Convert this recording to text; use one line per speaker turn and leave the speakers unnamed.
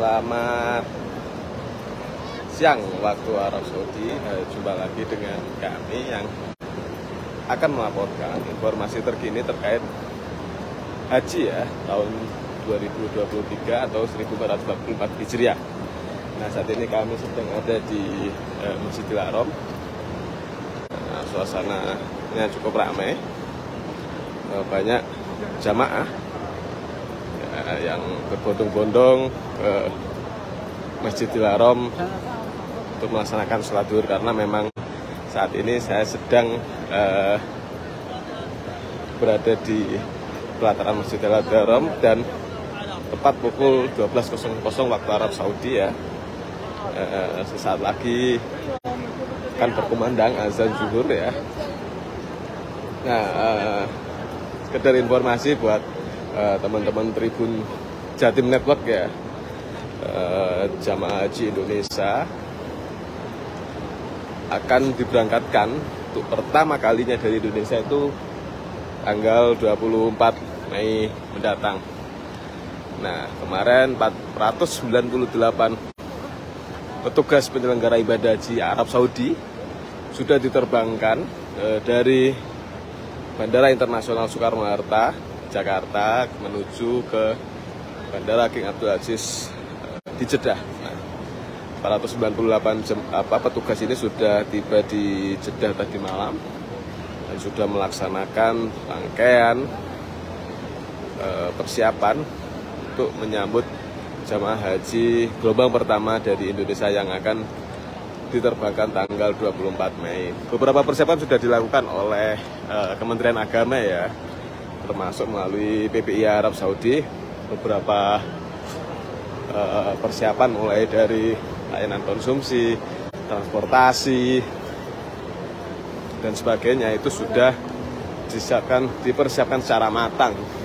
Selamat siang waktu Arab Saudi. Jumpa lagi dengan kami yang akan melaporkan informasi terkini terkait haji ya tahun 2023 atau 1444 Hijriah. Nah, saat ini kami sedang ada di Masjidil Haram. Suasananya cukup ramai, banyak jamaah yang berbondong-bondong ke Masjidil Haram untuk melaksanakan sholat zuhur, karena memang saat ini saya sedang berada di pelataran Masjidil Haram dan tepat pukul 12.00 waktu Arab Saudi ya. Sesaat lagi akan berkumandang azan zuhur ya. Nah, sekedar informasi buat teman-teman Tribun Jatim Network ya, jamaah haji Indonesia akan diberangkatkan untuk pertama kalinya dari Indonesia itu tanggal 24 Mei mendatang. Nah, kemarin 498 petugas penyelenggara ibadah haji Arab Saudi sudah diterbangkan dari Bandara Internasional Soekarno-Hatta, Jakarta menuju ke Bandara King Abdul Aziz di Jeddah. Nah, 498 petugas ini sudah tiba di Jeddah tadi malam dan sudah melaksanakan rangkaian persiapan untuk menyambut jamaah haji gelombang pertama dari Indonesia yang akan diterbangkan tanggal 24 Mei. Beberapa persiapan sudah dilakukan oleh Kementerian Agama ya, termasuk melalui PPI Arab Saudi. Beberapa persiapan mulai dari layanan konsumsi, transportasi, dan sebagainya itu sudah dipersiapkan secara matang.